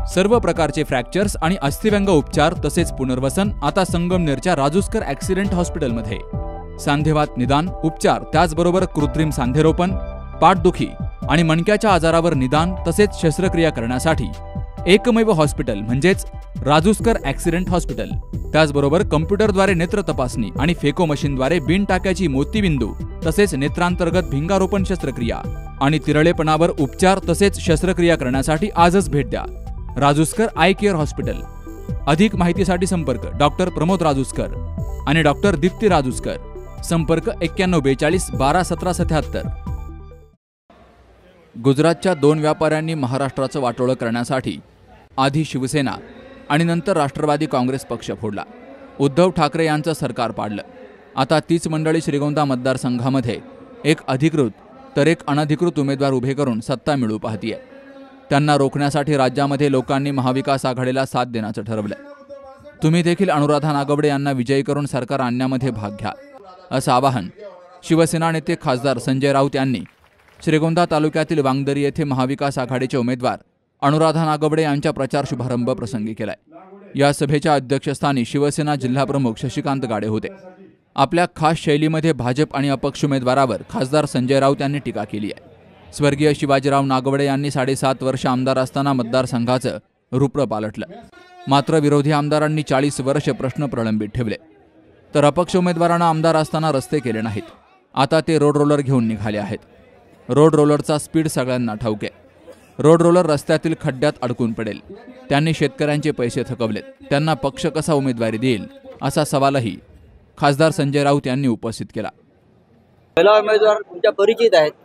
सर्व प्रकारचे फ्रॅक्चर्स आणि अस्थिव्यंग उपचार तसेच पुनर्वसन आता संगमनेरच्या राजूस्कर ॲक्सिडेंट हॉस्पिटलमध्ये। सांधेवात निदान, उपचार, त्याचबरोबर कृत्रिम सांधेरोपण, पाठदुखी आणि मणक्याच्या आजारावर निदान तसेच शस्त्रक्रिया करण्यासाठी एकमेव हॉस्पिटल म्हणजेच राजूस्कर ॲक्सिडेंट हॉस्पिटल। त्याचबरोबर कम्प्युटरद्वारे नेत्र तपासणी आणि फेको मशीनद्वारे बिन टाक्याची मोतीबिंदू तसेच नेत्रांतर्गत भिंगारोपण शस्त्रक्रिया आणि तिरळेपणावर उपचार तसेच शस्त्रक्रिया करण्यासाठी आजच भेट द्या राजूस्कर आय केअर हॉस्पिटल। अधिक माहितीसाठी संपर्क डॉक्टर प्रमोद राजूस्कर आणि डॉक्टर दीप्ती राजूस्कर। संपर्क 9142 12 17 77। गुजरातच्या 2 व्यापाऱ्यांनी महाराष्ट्राचं वाटोळं करण्यासाठी आधी शिवसेना आणि नंतर राष्ट्रवादी काँग्रेस पक्ष फोडला। उद्धव ठाकरे यांचं सरकार पाडलं। आता तीच मंडळी श्रीगोंदा मतदारसंघामध्ये एक अधिकृत तर एक अनधिकृत उमेदवार उभे करून सत्ता मिळवू पाहतीये। त्यांना रोखण्यासाठी राज्यामध्ये लोकांनी महाविकास आघाडीला साथ देण्याचं ठरवलं। तुम्ही देखील अनुराधा नागवडे यांना विजयी करून सरकार आणण्यामध्ये भाग घ्या, असं आवाहन शिवसेना नेते खासदार संजय राऊत यांनी श्रीगोंदा तालुक्यातील वांगदरी येथे महाविकास आघाडीचे उमेदवार अनुराधा नागवडे यांच्या प्रचार शुभारंभ प्रसंगी केलाय। या सभेच्या अध्यक्षस्थानी शिवसेना जिल्हाप्रमुख शशिकांत गाडे होते। आपल्या खास शैलीमध्ये भाजप आणि अपक्ष उमेदवारावर खासदार संजय राऊत यांनी टीका केली आहे। स्वर्गीय शिवाजीराव नागवडे यांनी 7.5 वर्ष आमदार असताना मतदारसंघाचं रूप पालटलं। मात्र विरोधी आमदारांनी 40 वर्ष प्रश्न प्रलंबित ठेवले, तर अपक्ष उमेदवारांना आमदार असताना रस्ते केले नाहीत। आता ते रोड रोलर घेऊन निघाले आहेत। रोड रोलरचा स्पीड सगळ्यांना ठाऊक आहे। रोड रोलर रस्त्यातील खड्ड्यात अडकून पडेल। त्यांनी शेतकऱ्यांचे पैसे थकवलेत, त्यांना पक्ष कसा उमेदवारी देईल असा सवालही खासदार संजय राऊत यांनी उपस्थित केला। पहिला उमेदवार तुमच्या परिचित आहेत,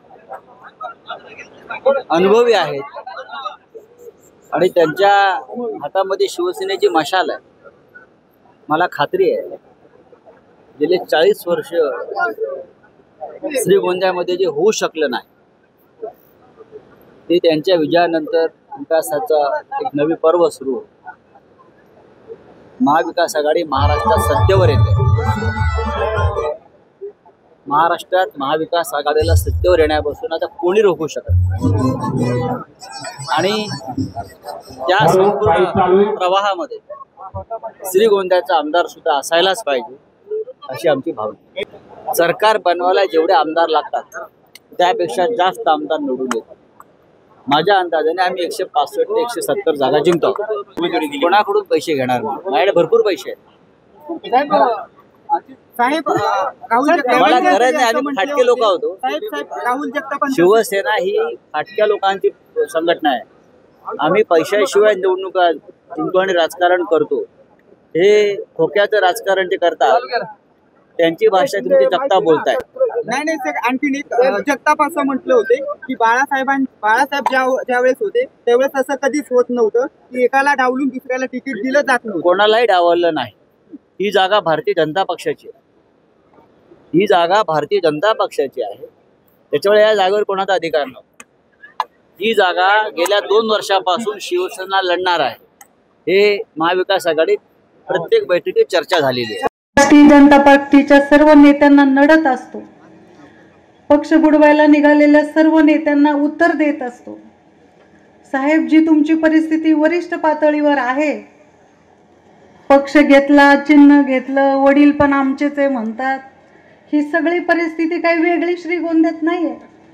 अनुभवी आहेत आणि त्यांच्या हातामध्ये शिवसेनेची मशाल आहे। मला खात्री आहे गेले 40 वर्ष श्रीगोंद्यामध्ये जे होऊ शकलं नाही ते त्यांच्या विजयानंतर विकासाचा एक नवी पर्व सुरू। महाविकास आघाडी महाराष्ट्रात सत्तेवर येते। महाराष्ट्रात महाविकास आघाडीला सत्तेवर येण्यापासून आता कोणी रोखू शकत नाही आणि त्या संपूर्ण प्रवाहामध्ये श्रीगोंद्याचा आमदार सुद्धा असायलाच पाहिजे अशी आमची भावना। सरकार बनवायला जेवढे आमदार लागतात त्यापेक्षा जास्त आमदार निवडून येतात। माझ्या अंदाजाने आम्ही 165 ते 170 जागा जिंकतो। कोणाकडून पैसे घेणार नाही, माझ्याकडे भरपूर पैसे आहेत। मला गरज नाही, आम्ही फाटके लोक होतो। शिवसेना ही फाटक्या लोकांची संघटना आहे। आम्ही पैशाशिवाय निवडणुका जिंकतो आणि राजकारण करतो। हे खोक्याचं राजकारण जे करतात त्यांची भाषा तुमची जगताप बोलताय। नाही सर, आणखीन एक जगताप असं म्हटलं होते की बाळासाहेब ज्यावेळेस होते त्यावेळेस असं कधीच होत नव्हतं की एकाला डावलून दुसऱ्याला तिकीट दिलं जात नव्हतं। कोणालाही डावललं नाही। ही जागा भारतीय जनता पक्षाची आहे। ही जागा भारतीय जनता पक्षाची आहे, त्याच्यामुळे या जागेवर कोणाचा अधिकार नव्हता। ही जागा गेल्या 2 वर्षापासून शिवसेना लढणार आहे, हे महाविकास आघाडीत प्रत्येक बैठकीत चर्चा झालेली आहे। भारतीय जनता पार्टीच्या सर्व नेत्यांना नडत असतो, पक्ष बुडवायला निघालेल्या सर्व नेत्यांना उत्तर देत असतो। साहेब, जी तुमची परिस्थिती वरिष्ठ पातळीवर आहे, पक्ष घेतला, चिन्ह घेतलं, वडील पण आमचेच आहे म्हणतात, ही सगळी परिस्थिती काही वेगळी श्रीगोंद्यात नाहीये।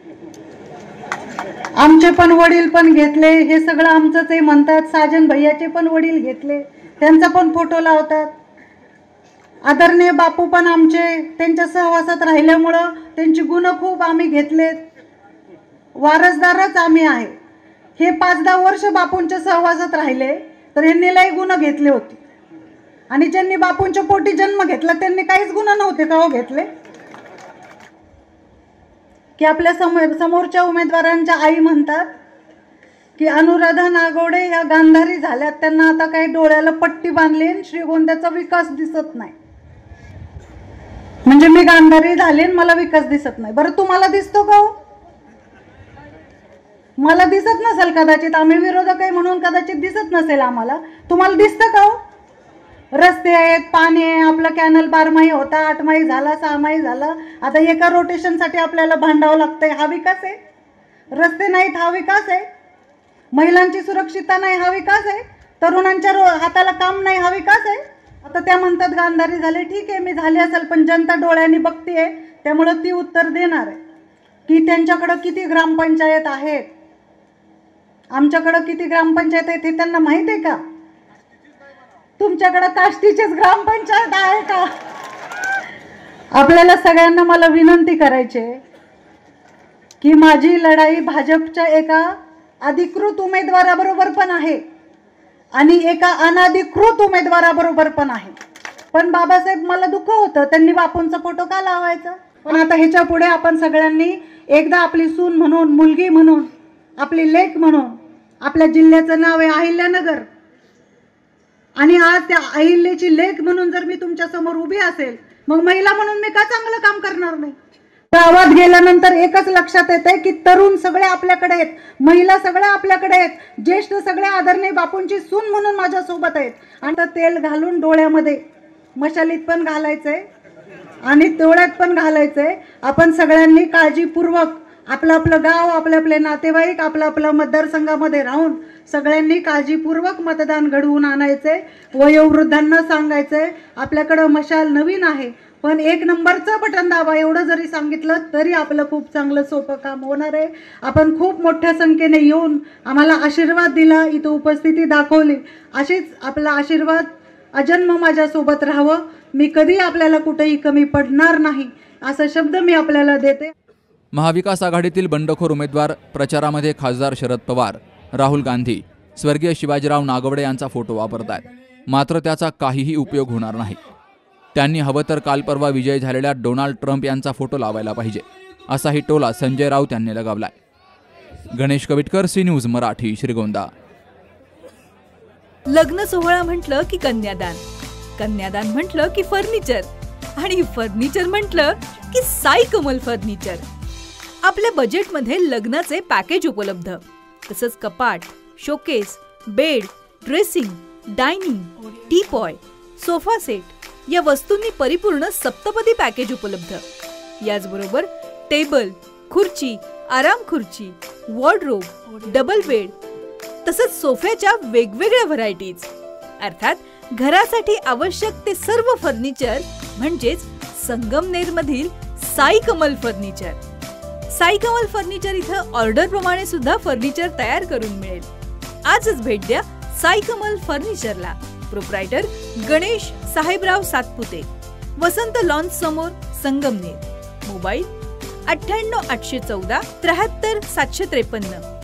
आमचे पण वडील पण घेतले, हे सगळं आमचंच आहे म्हणतात। साजन भैयाचे पण वडील घेतले, त्यांचा पण फोटो लावतात। आदरणीय बापू पण आमचे, त्यांच्या सहवासात राहिल्यामुळं त्यांची गुण खूप आम्ही घेतलेत, वारसदारच आम्ही आहे। हे 5-10 वर्ष बापूंच्या सहवासात राहिले तर यांनी लई गुण घेतले होते आणि ज्यांनी बापूंच्या पोटी जन्म घेतला त्यांनी काहीच गुण नव्हते का हो घेतले? की आपल्या समोरच्या उमेदवारांच्या आई म्हणतात की अनुराधा नागवडे या गांधारी झाल्यात, त्यांना आता काही डोळ्याला पट्टी बांधली, श्रीगोंद्याचा विकास दिसत नाही। म्हणजे मी गांधारी झाले, मला विकास दिसत नाही। बरं, तुम्हाला दिसतो का हो? मला दिसत नसेल कदाचित, आम्ही विरोधक आहे म्हणून कदाचित दिसत नसेल आम्हाला। तुम्हाला दिसतं का हो? रस्ते आहेत, पाणी आहे, आपला कॅनल 12 होता, 8 झाला, 6 झाला, आता एका रोटेशनसाठी आपल्याला भांडावं लागतंय, हा विकास आहे? रस्ते नाहीत, हा विकास आहे? महिलांची सुरक्षितता नाही हा विकास आहे? तरुणांच्या हाताला काम नाही हा विकास आहे? आता त्या म्हणतात गांधारी झाले, ठीक आहे, मी झाले असेल, पण जनता डोळ्यांनी बघतीये, त्यामुळं ती उत्तर देणार आहे की त्यांच्याकडं किती ग्रामपंचायत आहेत, आमच्याकडं किती ग्रामपंचायत आहेत हे त्यांना माहित आहे का? तुमच्याकडं काष्टीचीच ग्रामपंचायत आहे का? आपल्याला सगळ्यांना मला विनंती करायची आहे की माझी लढाई भाजपच्या एका अधिकृत उमेदवाराबरोबर पण आहे आणि एका अनधिकृत उमेदवाराबरोबर पण आहे. पण बाबासाहेब, मला दुःख होतं त्यांनी बापूंचा फोटो का लावायचा? पण आता ह्याच्या पुढे आपण सगळ्यांनी एकदा आपली सून म्हणून, मुलगी म्हणून, आपली लेक म्हणून, आपल्या जिल्ह्याचं नाव आहे अहिल्यानगर, आणि आज त्या अहिल्याची लेक म्हणून जर मी तुमच्या समोर उभी असेल, मग महिला म्हणून मी का चांगलं काम करणार नाही? गावात गेल्यानंतर एकच लक्षात येते की तरुण सगळे आपल्याकडे आहेत, महिला सगळ्या आपल्याकडे आहेत, ज्येष्ठ सगळे आदरणीय बापूंची सून म्हणून माझ्या सोबत आहेत. आणि तेल घालून डोळ्यामध्ये मशालीत पण घालायचंय आणि डोळ्यात पण घालायचंय. आपण सगळ्यांनी काळजीपूर्वक आपलं आपलं गाव, आपले आपले नातेवाईक, आपलं आपलं मतदारसंघामध्ये राहून सगळ्यांनी काळजीपूर्वक मतदान घडवून आणायचंय. वयोवृद्धांना सांगायचंय आपल्याकडं मशाल नवीन आहे, पण 1 नंबरचं बटन दाबा, एवढं जरी सांगितलं तरी आपलं खूप चांगलं सोपं काम होणार आहे. आपण खूप मोठ्या संख्येने येऊन आम्हाला आशीर्वाद दिला, इथं उपस्थिती दाखवली. अशीच आपला आशीर्वाद अजन्म माझ्यासोबत राहावं. मी कधी आपल्याला कुठेही कमी पडणार नाही असा शब्द मी आपल्याला देते. महाविकास आघाडीतील बंडखोर उमेदवार प्रचारामध्ये खासदार शरद पवार, राहुल गांधी, स्वर्गीय शिवाजीराव नागवडे यांचा फोटो वापरतायत. मात्र त्याचा काहीही उपयोग होणार नाही. त्यांनी हवं तर काल परवा विजय झालेल्या डोनाल्ड ट्रम्प यांचा फोटो लावायला पाहिजे, असाही टोला संजय राऊत यांनी लगावलाय. Ganesh Kavitkar, C news Marathi, Shrigonda. लग्न सोहळा म्हटलं की कन्यादान, कन्यादान म्हटलं की फर्निचर, आणि फर्निचर म्हटलं की साई कमल फर्निचर. आपल्या बजेटमध्ये लग्नाचे पॅकेज उपलब्ध, तसंच कपाट, showcase, bed, dressing, dining, teapoy, sofa set या वस्तूंनी परिपूर्ण सप्तपदी पॅकेज उपलब्ध. याचबरोबर टेबल, खुर्ची, आराम खुर्ची, वॉर्डरोब, डबल बेड तसंच सोफ्याच्या वेगवेगळ्या व्हरायटीज. अर्थात घरासाठी आवश्यक ते सर्व फर्निचर म्हणजेच संगमनेरमधील साई कमल फर्निचर. साई कमल फर्निचर इथं ऑर्डर प्रमाणे सुद्धा फर्निचर तयार करून मिळेल. आजच भेट द्या साई कमल फर्निचरला. प्रोप्रायटर गणेश साहेबराव सातपुते, वसंत लॉन्स समोर, संगमनेर. मोबाईल 98 814 73 753.